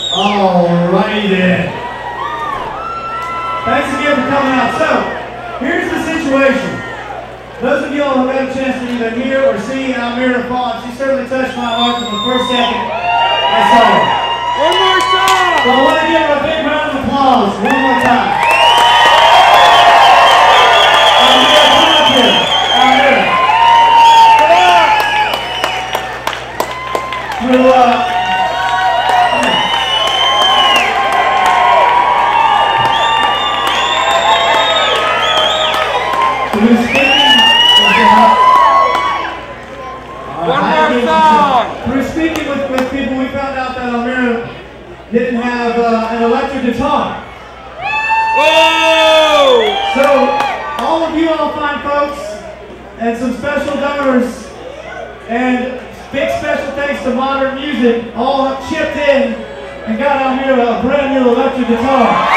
Alrighty then. Thanks again for coming out. So, here's the situation. Those of y'all who got a chance to either hear or see Almira Fawn, she certainly touched my heart from the first second I saw her. One more song! So I want to give her a big round of applause one more time. Almira, come up here. Almira. Through speaking with people, we found out that Almira didn't have an electric guitar. Whoa! So, all of you all fine folks, and some special donors, and big special thanks to Modern Music, all have chipped in and got Almira a brand new electric guitar.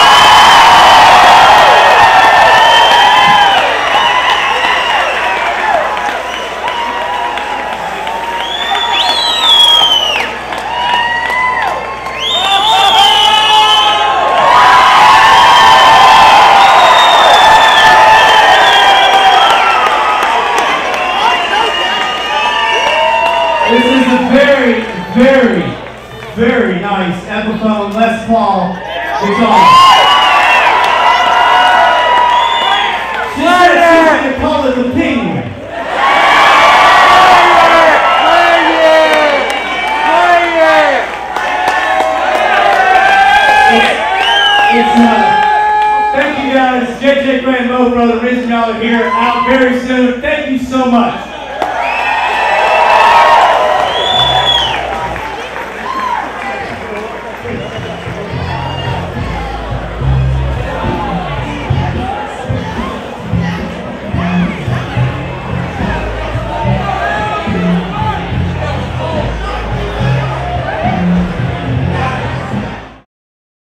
This is a very, very, very nice Epiphone Les Paul guitar. She said she's going to call it the Penguin. Thank you guys. JJ Grant, Mo Brother, reason y'all are here, out very soon. Thank you so much.